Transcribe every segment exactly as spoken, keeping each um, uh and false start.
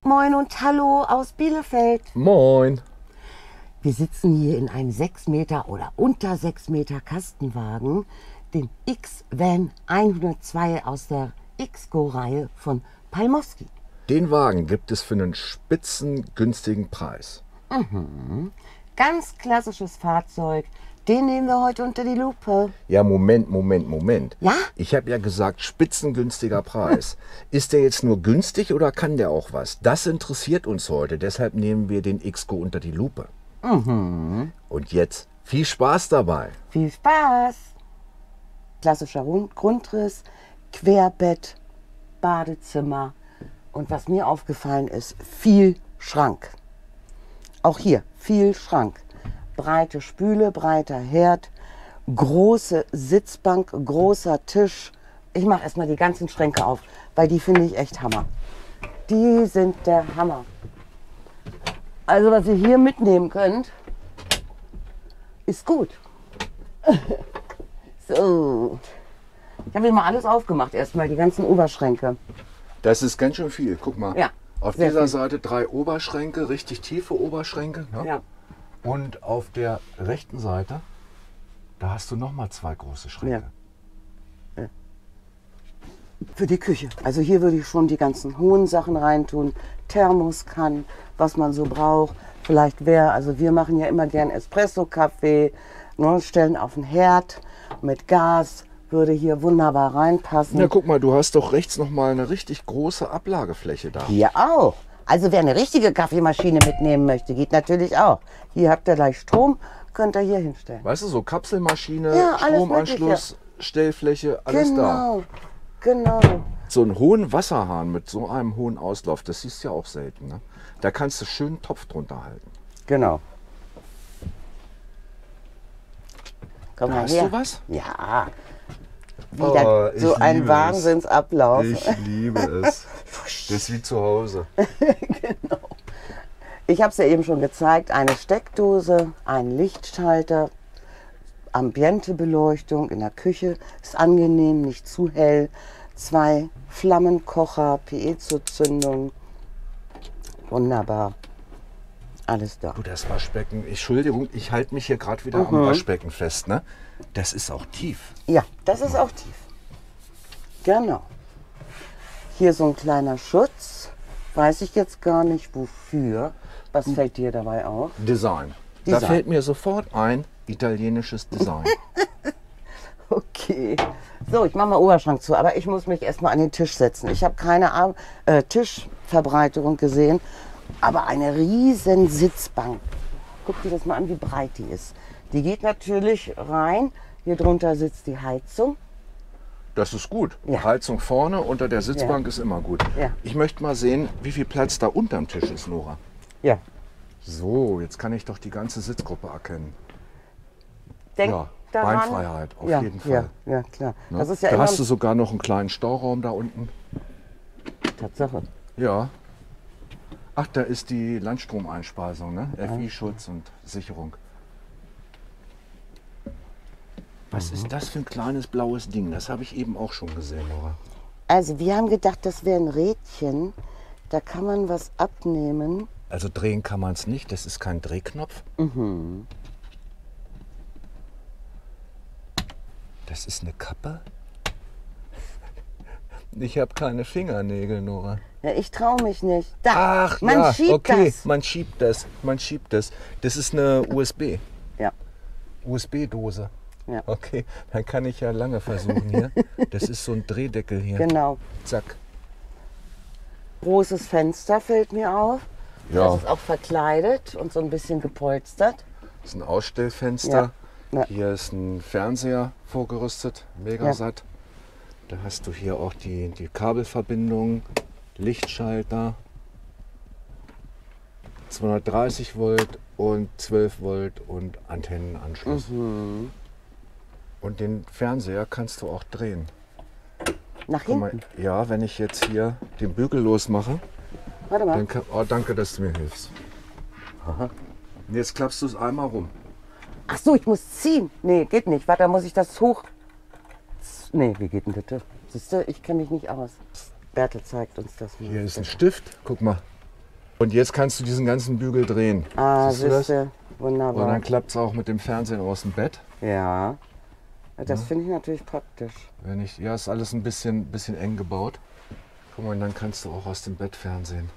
Moin und Hallo aus Bielefeld. Moin. Wir sitzen hier in einem sechs Meter oder unter sechs Meter Kastenwagen, den X-Van hundertzwei aus der X-Go-Reihe von Palmowski. Den Wagen gibt es für einen spitzengünstigen Preis. Mhm. Ganz klassisches Fahrzeug. Den nehmen wir heute unter die Lupe. Ja, Moment, Moment, Moment. Ja? Ich habe ja gesagt, spitzengünstiger Preis. Ist der jetzt nur günstig oder kann der auch was? Das interessiert uns heute. Deshalb nehmen wir den X-Go unter die Lupe. Mhm. Und jetzt viel Spaß dabei. Viel Spaß. Klassischer Rund- Grundriss, Querbett, Badezimmer. Und was mir aufgefallen ist, viel Schrank. Auch hier viel Schrank. Breite Spüle, breiter Herd, große Sitzbank, großer Tisch. Ich mache erstmal die ganzen Schränke auf, weil die finde ich echt Hammer. Die sind der Hammer. Also was ihr hier mitnehmen könnt, ist gut. So. Ich habe hier mal alles aufgemacht, erstmal die ganzen Oberschränke. Das ist ganz schön viel. Guck mal. Ja, Auf sehr dieser viel. Seite drei Oberschränke, richtig tiefe Oberschränke. Ne? Ja. Und auf der rechten Seite, da hast du noch mal zwei große Schränke. Ja. Ja. Für die Küche. Also hier würde ich schon die ganzen hohen Sachen reintun. Thermoskannen, was man so braucht. Vielleicht wäre, also wir machen ja immer gern Espresso-Kaffee, ne, stellen auf den Herd mit Gas. Würde hier wunderbar reinpassen. Na guck mal, du hast doch rechts noch mal eine richtig große Ablagefläche da. Hier auch. Also wer eine richtige Kaffeemaschine mitnehmen möchte, geht natürlich auch. Hier habt ihr gleich Strom, könnt ihr hier hinstellen. Weißt du, so Kapselmaschine, Ja, alles Stromanschluss, Stellfläche, alles da. Genau, genau. So einen hohen Wasserhahn mit so einem hohen Auslauf, das siehst du ja auch selten. Ne? Da kannst du schön einen Topf drunter halten. Genau. Komm Da mal hast her. du was? Ja. Wieder Oh, ich so ein liebe es. Wahnsinnsablauf. liebe es. Das ist wie zu Hause. Genau. Ich habe es ja eben schon gezeigt. Eine Steckdose, ein Lichtschalter, Ambientebeleuchtung in der Küche. Ist angenehm, nicht zu hell. Zwei Flammenkocher, Piezo-Zündung. Wunderbar. Alles da. Du, das Waschbecken, Entschuldigung, ich halte mich hier gerade wieder am Waschbecken fest. Ne? Das ist auch tief. Ja, das ist auch tief. Genau. Hier so ein kleiner Schutz. Weiß ich jetzt gar nicht wofür. Was fällt dir dabei auf? Design. Design. Da fällt mir sofort ein, italienisches Design. Okay. So, ich mache mal Oberschrank zu, aber ich muss mich erstmal an den Tisch setzen. Ich habe keine Ar äh, Tischverbreiterung gesehen, aber eine riesen Sitzbank. Guck dir das mal an, wie breit die ist. Die geht natürlich rein. Hier drunter sitzt die Heizung. Das ist gut. Ja. Heizung vorne, unter der Sitzbank ist immer gut. Ja. Ich möchte mal sehen, wie viel Platz da unterm Tisch ist, Nora. Ja. So, jetzt kann ich doch die ganze Sitzgruppe erkennen. Denk Ja, daran. Beinfreiheit, auf ja, jeden Fall. Ja, ja klar. Ne? Das ist ja da immer hast du sogar noch einen kleinen Stauraum da unten. Tatsache. Ja. Ach, da ist die Landstromeinspeisung, ne? F I-Schutz und Sicherung. Was ist das für ein kleines blaues Ding? Das habe ich eben auch schon gesehen, Nora. Also wir haben gedacht, das wäre ein Rädchen. Da kann man was abnehmen. Also drehen kann man es nicht, das ist kein Drehknopf. Mhm. Das ist eine Kappe? Ich habe keine Fingernägel, Nora. Ja, ich traue mich nicht. Da, Ach man ja, schiebt okay, das. man schiebt das, man schiebt das. Das ist eine U S B. Ja, U S B-Dose. ja, Okay, dann kann ich ja lange versuchen hier. Das ist so ein Drehdeckel hier. genau. Zack. Großes Fenster fällt mir auf. Ja. Das ist auch verkleidet und so ein bisschen gepolstert. Das ist ein Ausstellfenster. Ja. Ja. Hier ist ein Fernseher vorgerüstet, Megasat. Da hast du hier auch die, die Kabelverbindung, Lichtschalter, zweihundertdreißig Volt und zwölf Volt und Antennenanschluss. Mhm. Und den Fernseher kannst du auch drehen. Nach Guck mal, hinten. ja, wenn ich jetzt hier den Bügel losmache, Warte mal. dann kann, oh, danke, dass du mir hilfst. Aha. Und jetzt klappst du es einmal rum. Ach so, ich muss ziehen. Nee, geht nicht. Warte, da muss ich das hoch. Nee, wie geht denn das? Siehst du, ich kenne mich nicht aus. Bertel zeigt uns das mal. Hier ist ein Stift, guck mal. Und jetzt kannst du diesen ganzen Bügel drehen. Ah, Siehst du das? siehste, wunderbar. Und dann klappt es auch mit dem Fernsehen aus dem Bett. Ja, das finde ich natürlich praktisch. Wenn ich, ja, ist alles ein bisschen, bisschen eng gebaut. Guck mal, und dann kannst du auch aus dem Bett fernsehen.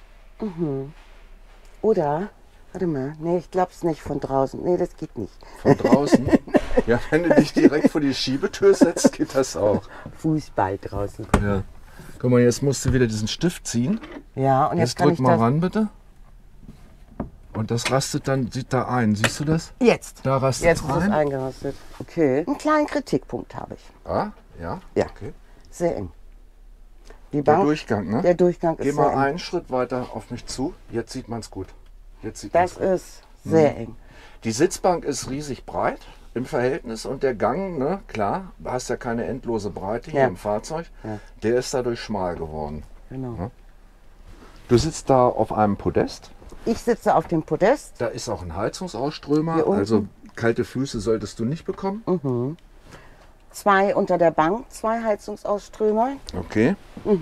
Oder, warte mal, nee, ich glaub's nicht von draußen. Nee, das geht nicht. Von draußen? Ja, wenn du dich direkt vor die Schiebetür setzt, geht das auch. Fußball draußen. Ja. Guck mal, jetzt musst du wieder diesen Stift ziehen. Ja, und jetzt, Jetzt kann drück ich mal das... ran, bitte. Und das rastet dann, sieht da ein. Siehst du das? Jetzt. Da rastet Jetzt es ist es rein. eingerastet. Okay. Einen kleinen Kritikpunkt habe ich. Ah, ja? Ja. Okay. Sehr eng. Die Der Bank, Durchgang, ne? der Durchgang ist Geh sehr mal eng. einen Schritt weiter auf mich zu. Jetzt sieht man es gut. Jetzt sieht Das man's gut. ist sehr eng. Die Sitzbank ist riesig breit im Verhältnis und der Gang, ne, klar, du hast ja keine endlose Breite hier Ja. im Fahrzeug, Ja. der ist dadurch schmal geworden. Genau. Ja. Du sitzt da auf einem Podest, Ich sitze auf dem Podest. da ist auch ein Heizungsausströmer, Hier unten. also kalte Füße solltest du nicht bekommen. Zwei unter der Bank, zwei Heizungsausströmer. Okay.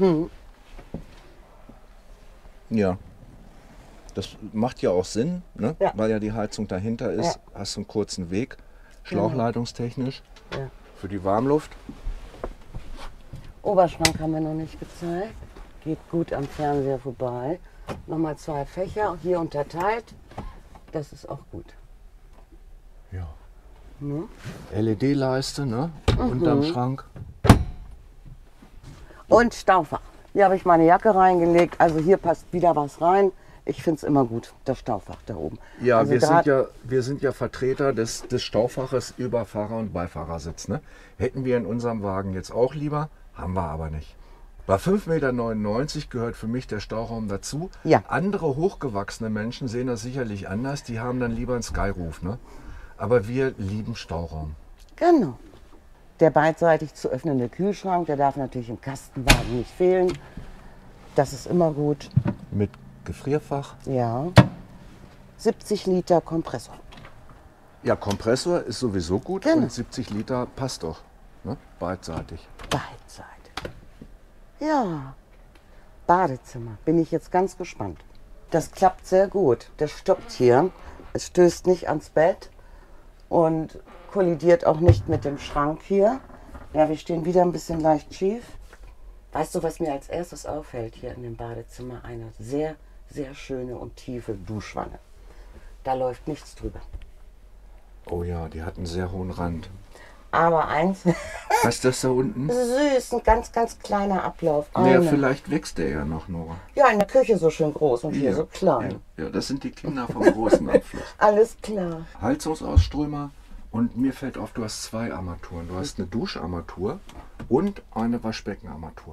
Ja. Das macht ja auch Sinn, ne? Ja. Weil ja die Heizung dahinter ist. Hast du einen kurzen Weg, schlauchleitungstechnisch, Ja. für die Warmluft. Oberschrank haben wir noch nicht gezeigt. Geht gut am Fernseher vorbei. Nochmal zwei Fächer, hier unterteilt. Das ist auch gut. Ja. L E D-Leiste, ne? Unterm Schrank. Und Staufach. Hier habe ich meine Jacke reingelegt. Also hier passt wieder was rein. Ich finde es immer gut, das Staufach da oben. Ja, also wir, Draht- sind ja, wir sind ja Vertreter des, des Staufaches über Fahrer- und Beifahrersitz. Ne? Hätten wir in unserem Wagen jetzt auch lieber, haben wir aber nicht. Bei fünf Komma neunundneunzig Meter gehört für mich der Stauraum dazu. Ja. Andere hochgewachsene Menschen sehen das sicherlich anders. Die haben dann lieber einen Skyroof. Ne? Aber wir lieben Stauraum. Genau. Der beidseitig zu öffnende Kühlschrank, der darf natürlich im Kastenwagen nicht fehlen. Das ist immer gut. Mit Gefrierfach. Ja. siebzig Liter Kompressor. Ja, Kompressor ist sowieso gut Genau. und siebzig Liter passt doch. Ne? Beidseitig. Beidseitig. Ja. Badezimmer. Bin ich jetzt ganz gespannt. Das klappt sehr gut. Das stoppt hier. Es stößt nicht ans Bett und kollidiert auch nicht mit dem Schrank hier. Ja, wir stehen wieder ein bisschen leicht schief. Weißt du, was mir als erstes auffällt hier in dem Badezimmer? Eine sehr, sehr schöne und tiefe Duschwanne. Da läuft nichts drüber. Oh ja, die hat einen sehr hohen Rand. Aber eins, Was ist das da unten? süß, ein ganz, ganz kleiner Ablauf. Naja, Eine. vielleicht wächst der ja noch, Nora. Ja, in der Küche so schön groß und hier Ja. so klein. Ja, das sind die Kinder vom großen Abfluss. Alles klar. Heizungsausströmer und mir fällt auf, du hast zwei Armaturen. Du hast eine Duscharmatur und eine Waschbeckenarmatur.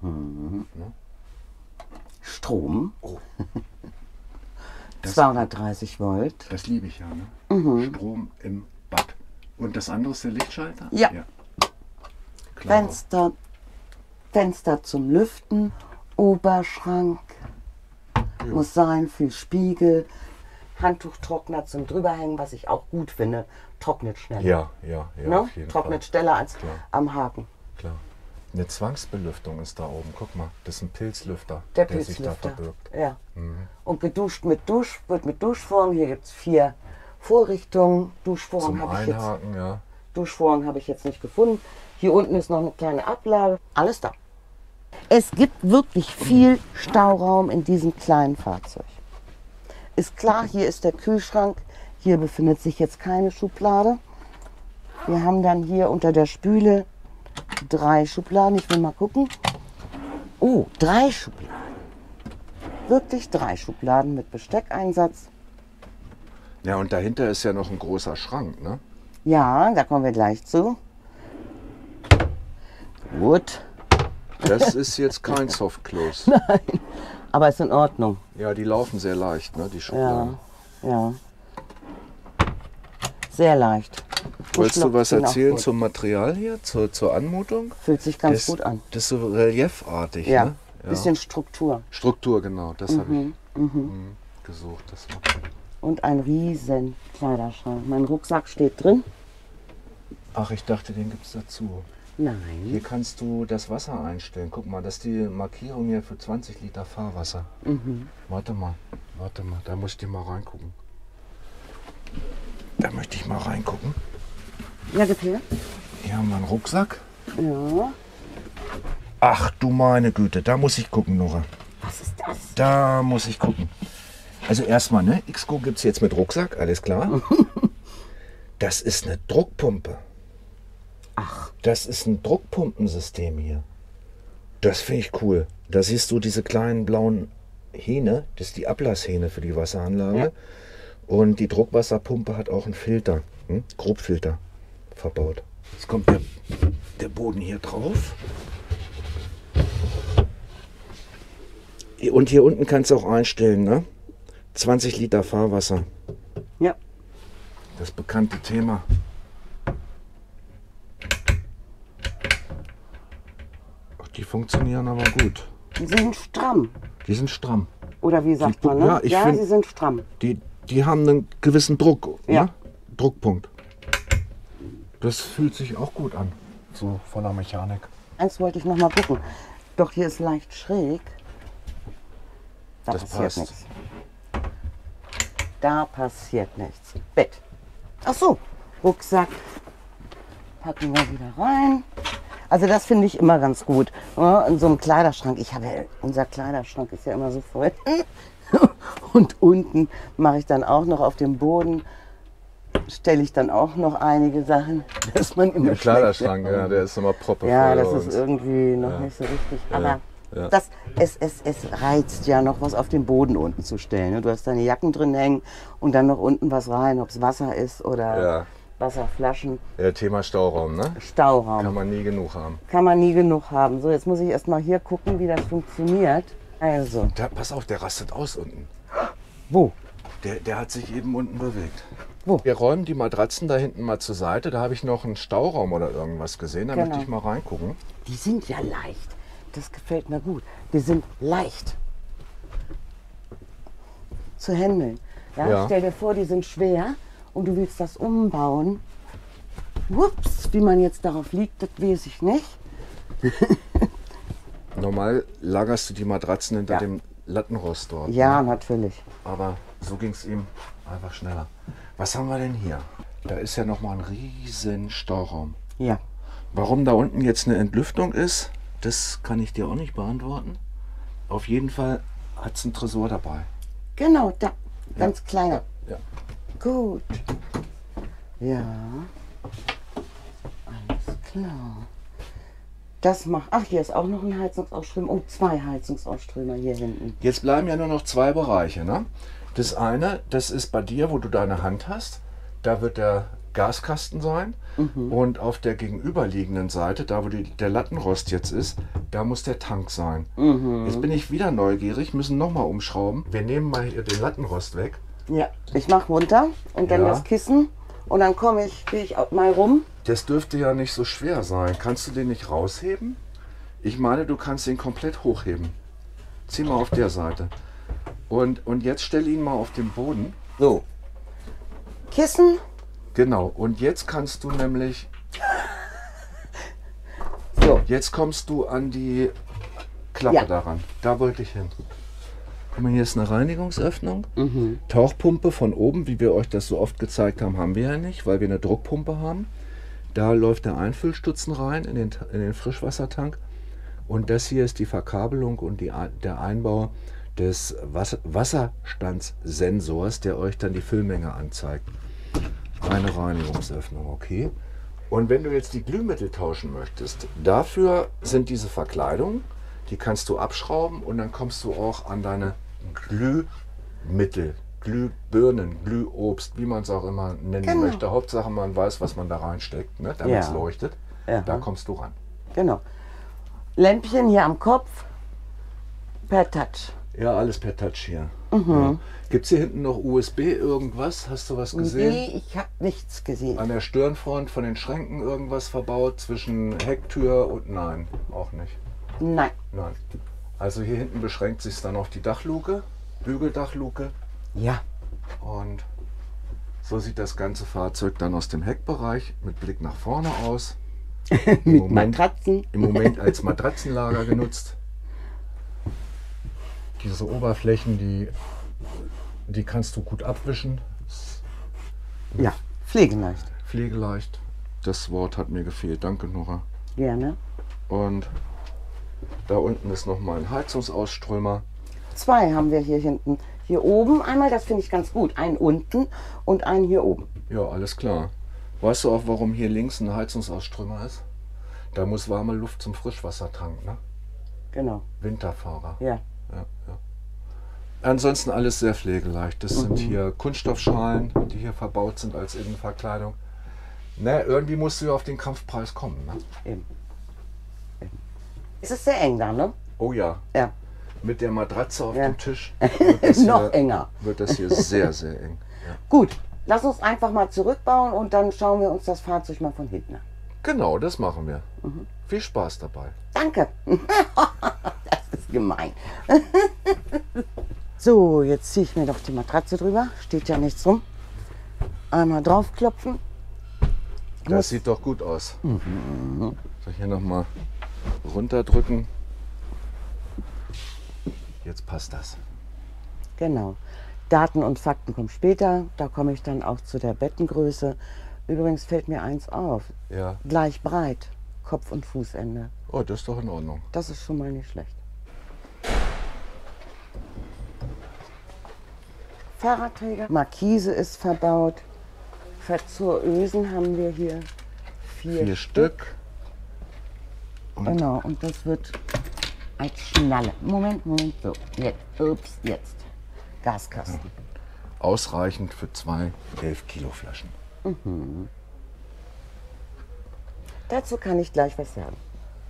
Strom. Oh. Das- zweihundertdreißig Volt. Das liebe ich ja, ne? Strom im Bad. Und das andere ist der Lichtschalter? Ja. Klar. Fenster, Fenster zum Lüften, Oberschrank. Muss sein, viel Spiegel. Handtuchtrockner zum Drüberhängen, was ich auch gut finde. Trocknet schneller. Ja, ja, ja. Ne? Auf jeden Trocknet Fall. schneller als Klar. am Haken. Klar. Eine Zwangsbelüftung ist da oben. Guck mal, das ist ein Pilzlüfter, Der sich da Pilzlüfter. verbirgt. Ja. Und geduscht mit Dusch, wird mit Duschvorhang. Hier gibt es vier Vorrichtungen. Duschvorhang Zum habe ich jetzt. Einhaken, ja. Duschvorhang habe ich jetzt nicht gefunden. Hier unten ist noch eine kleine Ablage. Alles da. Es gibt wirklich viel Stauraum in diesem kleinen Fahrzeug. Ist klar, hier ist der Kühlschrank. Hier befindet sich jetzt keine Schublade. Wir haben dann hier unter der Spüle drei Schubladen. Ich will mal gucken. Oh, drei Schubladen. Wirklich drei Schubladen mit Besteckeinsatz. Ja, und dahinter ist ja noch ein großer Schrank, ne? Ja, da kommen wir gleich zu. Gut, Das ist jetzt kein Soft Close. aber ist in Ordnung. Ja, die laufen sehr leicht, ne, die Ja, Schubladen. ja. Sehr leicht. Wolltest du Duschlocks was gehen auch erzählen gut. zum Material hier, zur, zur Anmutung? Fühlt sich ganz das, gut an. Das ist so reliefartig, Ja, ne? bisschen Struktur. Struktur, genau, das habe ich mhm, gesucht. Das war. Und ein riesen Kleiderschrank. Mein Rucksack steht drin. Ach, ich dachte, den gibt es dazu. Hier Nein. kannst du das Wasser einstellen. Guck mal, das ist die Markierung hier für zwanzig Liter Fahrwasser. Mhm. Warte mal, warte mal, da muss ich dir mal reingucken. Da möchte ich mal reingucken. Ja, gefällt? Hier haben wir einen Rucksack. Ja. Ach du meine Güte, da muss ich gucken, Nora. Was ist das? Da muss ich gucken. Also erstmal, ne? X Q gibt es jetzt mit Rucksack, alles klar. Das ist eine Druckpumpe. Ach. Das ist ein Druckpumpensystem hier. Das finde ich cool. Da siehst du diese kleinen blauen Hähne. Das ist die Ablasshähne für die Wasseranlage. Ja. Und die Druckwasserpumpe hat auch einen Filter, hm? Grobfilter verbaut. Jetzt kommt der, der Boden hier drauf. Und hier unten kannst du auch einstellen, ne? zwanzig Liter Fahrwasser. Ja. Das bekannte Thema. Ach, die funktionieren aber gut. Die sind stramm. Die sind stramm. Oder wie sagt man, ne? Ja, ich ja find- sie sind stramm. Die, die haben einen gewissen Druck. Ja. Ne? Druckpunkt. Das fühlt sich auch gut an. So von der Mechanik. Eins wollte ich noch mal gucken. Doch hier ist leicht schräg. Da Das passiert passt. nichts. Da passiert nichts. Bett. Ach so, Rucksack. Packen wir wieder rein. Also das finde ich immer ganz gut. Ja, in so einem Kleiderschrank. Ich habe ja, unser Kleiderschrank ist ja immer so voll. Und unten mache ich dann auch noch auf dem Boden, stelle ich dann auch noch einige Sachen, dass man immer Der Kleiderschrank, schlecht- ja, der ist immer proppevoll. Ja, das bei ist uns. irgendwie noch nicht so richtig. Aber ja. Das, es, es, es reizt ja noch, was auf den Boden unten zu stellen. ne? Du hast deine Jacken drin hängen und dann noch unten was rein, ob es Wasser ist oder Ja. Wasserflaschen. Ja, Thema Stauraum, ne? Stauraum. Kann man nie genug haben. Kann man nie genug haben. So, jetzt muss ich erst mal hier gucken, wie das funktioniert. Also, Der, pass auf, der rastet aus unten. wo? Der, der hat sich eben unten bewegt. Wo? Wir räumen die Matratzen da hinten mal zur Seite. Da habe ich noch einen Stauraum oder irgendwas gesehen. Da Genau. möchte ich mal reingucken. Die sind ja leicht. Das gefällt mir gut. Die sind leicht zu handeln. Ja, Ja. Stell dir vor, die sind schwer und du willst das umbauen. Ups, wie man jetzt darauf liegt, das weiß ich nicht. Normal lagerst du die Matratzen hinter Ja. dem Lattenrost dort. Ja, ne? natürlich. Aber so ging es ihm einfach schneller. Was haben wir denn hier? Da ist ja noch mal ein riesen Stauraum. Ja. Warum da unten jetzt eine Entlüftung ist, das kann ich dir auch nicht beantworten. Auf jeden Fall hat es einen Tresor dabei. Genau, da. Ganz kleiner. Ja. Gut. Ja. Alles klar. Das macht. Ach, hier ist auch noch ein Heizungsausströmer. Oh, zwei Heizungsausströmer hier hinten. Jetzt bleiben ja nur noch zwei Bereiche. Ne? Das eine, das ist bei dir, wo du deine Hand hast. Da wird der Gaskasten sein. Und auf der gegenüberliegenden Seite, da wo die, der Lattenrost jetzt ist, da muss der Tank sein. Jetzt bin ich wieder neugierig, müssen nochmal umschrauben. Wir nehmen mal hier den Lattenrost weg. Ja. Ich mache runter und dann Ja. das Kissen. Und dann komme ich, gehe ich auch mal rum. Das dürfte ja nicht so schwer sein. Kannst du den nicht rausheben? Ich meine, du kannst den komplett hochheben. Zieh mal auf der Seite. Und, und jetzt stell ihn mal auf den Boden. So. Kissen. Genau. Und jetzt kannst du nämlich, So. jetzt kommst du an die Klappe Ja. daran. Da wollte ich hin. Guck mal, hier ist eine Reinigungsöffnung. Tauchpumpe von oben, wie wir euch das so oft gezeigt haben, haben wir ja nicht, weil wir eine Druckpumpe haben. Da läuft der Einfüllstutzen rein in den, in den Frischwassertank. Und das hier ist die Verkabelung und die, Ein- der Einbau des Wasser, Wasserstandssensors, der euch dann die Füllmenge anzeigt. Eine Reinigungsöffnung, okay. Und wenn du jetzt die Glühmittel tauschen möchtest, dafür sind diese Verkleidungen, die kannst du abschrauben und dann kommst du auch an deine Glühmittel, Glühbirnen, Glühobst, wie man es auch immer nennen Genau. möchte. Hauptsache man weiß, was man da reinsteckt, ne, damit es Ja. leuchtet. Ja. Da kommst du ran. Genau. Lämpchen hier am Kopf. Per Touch. Ja, alles per Touch hier. Ja. Gibt es hier hinten noch U S B irgendwas? Hast du was gesehen? Nee, ich habe nichts gesehen. An der Stirnfront von den Schränken irgendwas verbaut zwischen Hecktür und nein, auch nicht. Nein. Nein. Also hier hinten beschränkt sich dann auf die Dachluke, Bügeldachluke, Ja. und so sieht das ganze Fahrzeug dann aus dem Heckbereich mit Blick nach vorne aus. Mit Moment, Matratzen. Im Moment als Matratzenlager genutzt. Diese Oberflächen, die, die kannst du gut abwischen. Ja, pflegeleicht. Pflegeleicht. Das Wort hat mir gefehlt. Danke, Nora. Gerne. Und da unten ist nochmal ein Heizungsausströmer. Zwei haben wir hier hinten. Hier oben einmal, das finde ich ganz gut. Einen unten und einen hier oben. Ja, alles klar. Weißt du auch, warum hier links ein Heizungsausströmer ist? Da muss warme Luft zum Frischwassertank, ne? Genau. Winterfahrer. Ja. Ja, ja. Ansonsten alles sehr pflegeleicht. Das sind hier Kunststoffschalen, die hier verbaut sind als Innenverkleidung. Ne, irgendwie musst du ja auf den Kampfpreis kommen, ne? Eben. Eben. Es ist sehr eng da, ne? Oh ja. Ja. Mit der Matratze auf Ja. dem Tisch wird das Noch hier, enger. wird das hier sehr, sehr eng. Ja. Gut, lass uns einfach mal zurückbauen und dann schauen wir uns das Fahrzeug mal von hinten an. Genau, das machen wir. Viel Spaß dabei. Danke. Das ist gemein. So, jetzt ziehe ich mir doch die Matratze drüber. Steht ja nichts rum. Einmal draufklopfen. Das sieht doch gut aus. Soll ich hier nochmal runterdrücken? Jetzt passt das. Genau. Daten und Fakten kommen später. Da komme ich dann auch zu der Bettengröße. Übrigens fällt mir eins auf. Ja. Gleich breit. Kopf- und Fußende. Oh, das ist doch in Ordnung. Das ist schon mal nicht schlecht. Fahrradträger. Markise ist verbaut. Verzurösen haben wir hier vier, Vier Stück. Und Genau, und das wird als Schnalle. Moment, Moment, so. Jetzt, ups, jetzt. Gaskasten. ausreichend für zwei elf Kilo Flaschen. Dazu kann ich gleich was sagen.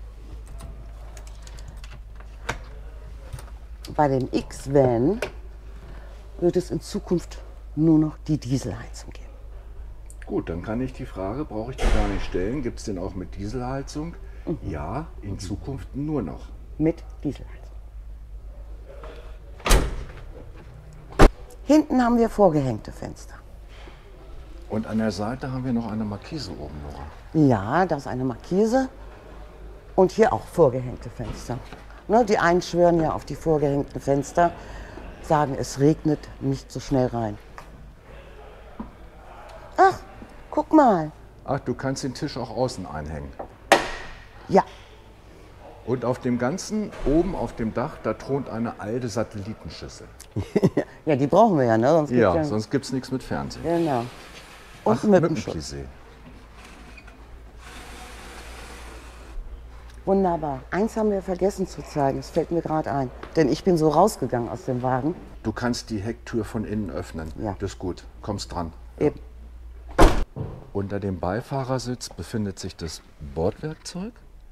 Bei dem X-Van wird es in Zukunft nur noch die Dieselheizung geben. Gut, dann kann ich die Frage, brauche ich die gar nicht stellen, gibt es den auch mit Dieselheizung? Ja, in Zukunft nur noch. Mit Dieselheizung. Hinten haben wir vorgehängte Fenster. Und an der Seite haben wir noch eine Markise oben, Nora. Ja, das ist eine Markise. Und hier auch vorgehängte Fenster. Ne, die einen schwören ja auf die vorgehängten Fenster, sagen, es regnet nicht so schnell rein. Ach, guck mal. Ach, du kannst den Tisch auch außen einhängen. Ja, Und auf dem Ganzen, oben auf dem Dach, da thront eine alte Satellitenschüssel. ja, die brauchen wir ja, ne? Sonst gibt's Ja, ja sonst gibt es nichts mit Fernsehen. Genau. Und Ach, Mückenschutz. Mückenkiesel. Wunderbar. Eins haben wir vergessen zu zeigen, das fällt mir gerade ein. Denn ich bin so rausgegangen aus dem Wagen. Du kannst die Hecktür von innen öffnen. Ja. Das ist gut, kommst dran. Eben. Unter dem Beifahrersitz befindet sich das Bordwerkzeug.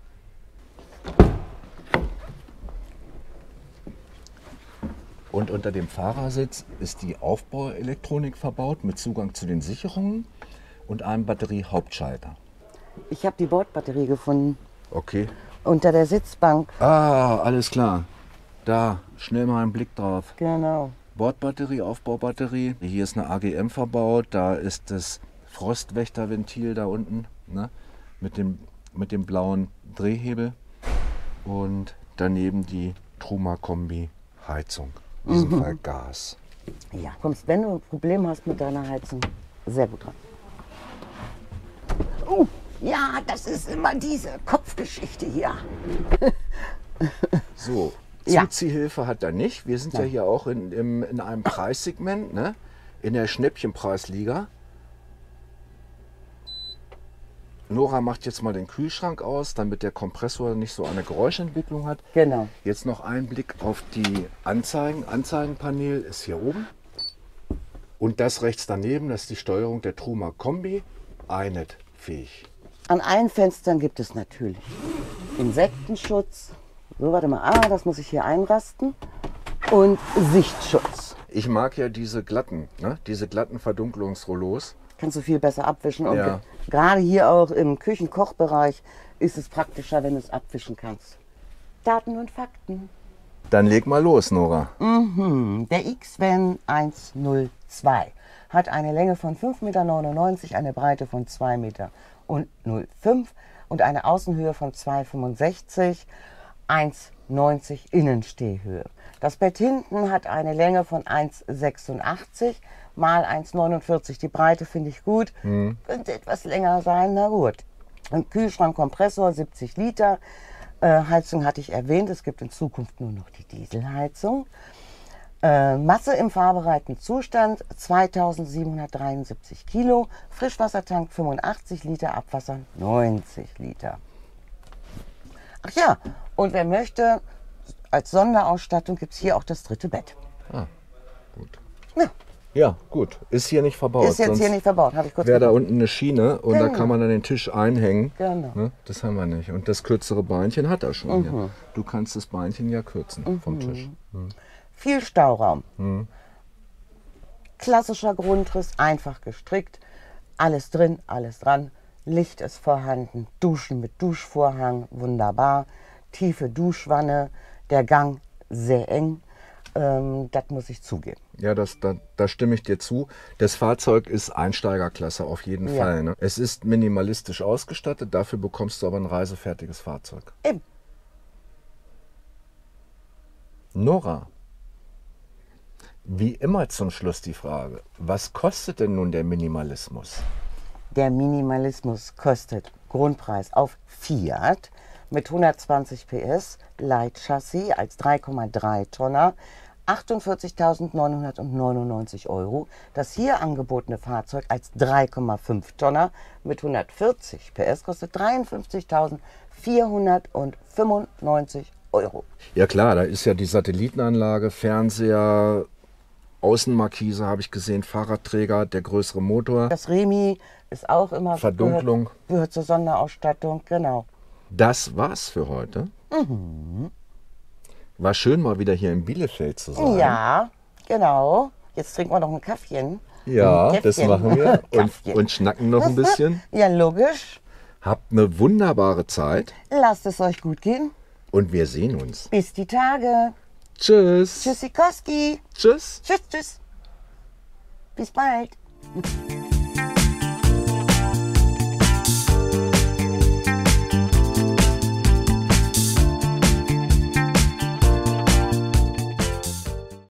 Und unter dem Fahrersitz ist die Aufbauelektronik verbaut mit Zugang zu den Sicherungen und einem Batteriehauptschalter. Ich habe die Bordbatterie gefunden. Okay. Unter der Sitzbank. Ah, alles klar. Da, schnell mal einen Blick drauf. Genau. Bordbatterie, Aufbaubatterie. Hier ist eine A G M verbaut. Da ist das Frostwächterventil da unten, ne? mit, dem, mit dem blauen Drehhebel. Und daneben die Truma-Kombi Heizung. In diesem Fall Gas. Ja, kommst, wenn du ein Problem hast mit deiner Heizung, sehr gut dran. Oh, ja, das ist immer diese Kopfgeschichte hier. So, Ja. Zuziehhilfe hat er nicht. Wir sind ja, Ja. hier auch in, im, in einem Preissegment, ne? In der Schnäppchenpreisliga. Nora macht jetzt mal den Kühlschrank aus, damit der Kompressor nicht so eine Geräuschentwicklung hat. Genau. Jetzt noch ein Blick auf die Anzeigen. Anzeigenpanel ist hier oben. Und das rechts daneben, das ist die Steuerung der Truma Kombi. I N E T-fähig. An allen Fenstern gibt es natürlich Insektenschutz. So, warte mal. Ah, das muss ich hier einrasten. Und Sichtschutz. Ich mag ja diese glatten, ne? diese glatten Verdunklungsrollos. Kannst du viel besser abwischen. Und Ja. gerade hier auch im Küchen-Kochbereich ist es praktischer, wenn du es abwischen kannst. Daten und Fakten. Dann leg mal los, Nora. Der X-Van hundertzwei hat eine Länge von fünf Komma neunundneunzig Meter, eine Breite von zwei Komma null fünf Meter und eine Außenhöhe von zwei Komma fünfundsechzig, eins Komma neunzig Innenstehhöhe. Das Bett hinten hat eine Länge von eins Komma sechsundachtzig mal eins Komma neunundvierzig. Die Breite finde ich gut. Mhm. Könnte etwas länger sein, na gut. Ein Kühlschrank, Kompressor, siebzig Liter. Äh, Heizung hatte ich erwähnt. Es gibt in Zukunft nur noch die Dieselheizung. Äh, Masse im fahrbereiten Zustand zweitausendsiebenhundertdreiundsiebzig Kilo. Frischwassertank fünfundachtzig Liter, Abwasser neunzig Liter. Ach ja, und wer möchte, als Sonderausstattung gibt es hier auch das dritte Bett. Ah, gut. Ja. Ja, gut. Ist hier nicht verbaut. Ist jetzt sonst hier nicht verbaut, habe ich kurz wäre da geguckt. unten eine Schiene und Genau. da kann man dann den Tisch einhängen. Genau. Ne? Das haben wir nicht. Und das kürzere Beinchen hat er schon Mhm. hier. Du kannst das Beinchen ja kürzen Mhm. vom Tisch. Mhm. Viel Stauraum. Mhm. Klassischer Grundriss, einfach gestrickt. Alles drin, alles dran. Licht ist vorhanden. Duschen mit Duschvorhang, wunderbar. Tiefe Duschwanne. Der Gang sehr eng. Ähm, das muss ich zugeben. Ja, das, da, da stimme ich dir zu. Das Fahrzeug ist Einsteigerklasse auf jeden Ja. Fall. Ne? Es ist minimalistisch ausgestattet, dafür bekommst du aber ein reisefertiges Fahrzeug. Eben. Nora, wie immer zum Schluss die Frage, was kostet denn nun der Minimalismus? Der Minimalismus kostet Grundpreis auf Fiat mit hundertzwanzig P S, Leitchassis als drei Komma drei Tonner, achtundvierzigtausendneunhundertneunundneunzig Euro. Das hier angebotene Fahrzeug als drei Komma fünf Tonner mit hundertvierzig P S kostet dreiundfünfzigtausendvierhundertfünfundneunzig Euro. Ja klar, da ist ja die Satellitenanlage, Fernseher, Außenmarkise habe ich gesehen, Fahrradträger, der größere Motor. Das Remi ist auch immer Verdunklung. Gehört, gehört zur Sonderausstattung, genau. Das war's für heute. Mhm. War schön, mal wieder hier in Bielefeld zu sein. Ja, genau. Jetzt trinken wir noch ein Kaffchen. Ja, Ein das Käffchen. machen wir. Und, Kaffchen. und schnacken noch ein bisschen. Ja, logisch. Habt eine wunderbare Zeit Lasst es euch gut gehen. und wir sehen uns. Bis die Tage. Tschüss. Tschüssikowski. Tschüss. Tschüss, tschüss. Bis bald.